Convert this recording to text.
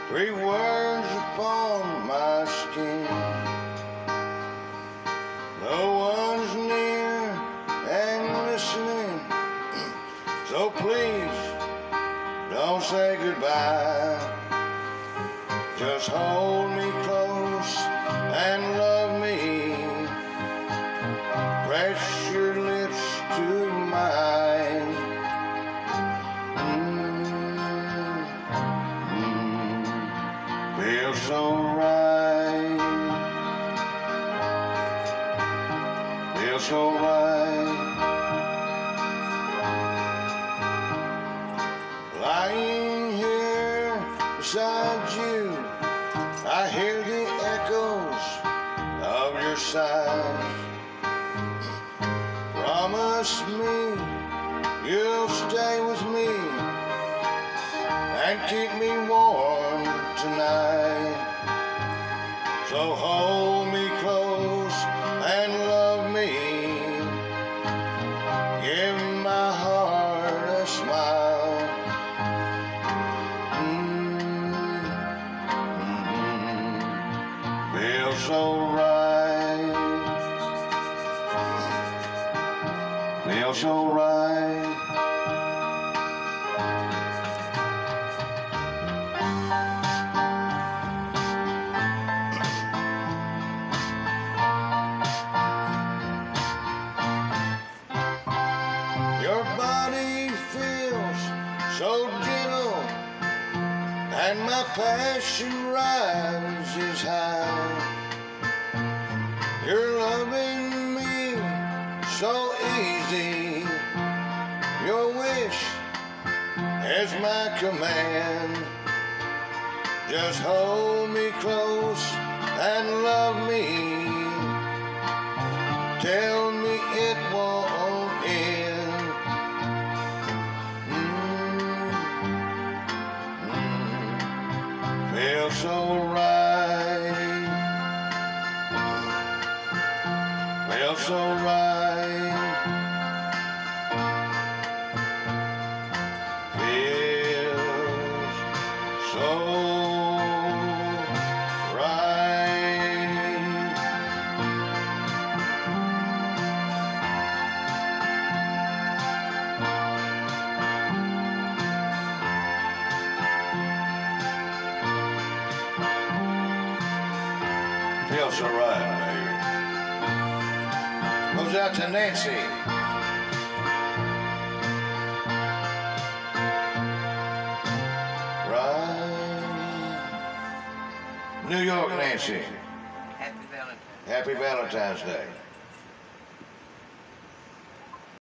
Three words upon my skin. No one's near and listening, so please don't say goodbye. Just hold me close and love me. Press your lips to mine. Feels so right. Feels so right. Lying here beside you, I hear the echoes of your sighs. Promise me you'll stay with me and keep me warm tonight. So hold me close and love me. Give my heart a smile. Feels so right. Feels so right. Your body feels so gentle, and my passion rises high. You're loving me so easy. Your wish is my command. Just hold me close and love me. Tell me it won't end. Feels so right. Feels so right. Feels so feels so right, baby. Goes out to Nancy. Right. New York, Nancy. Happy Valentine's. Happy Valentine's Day.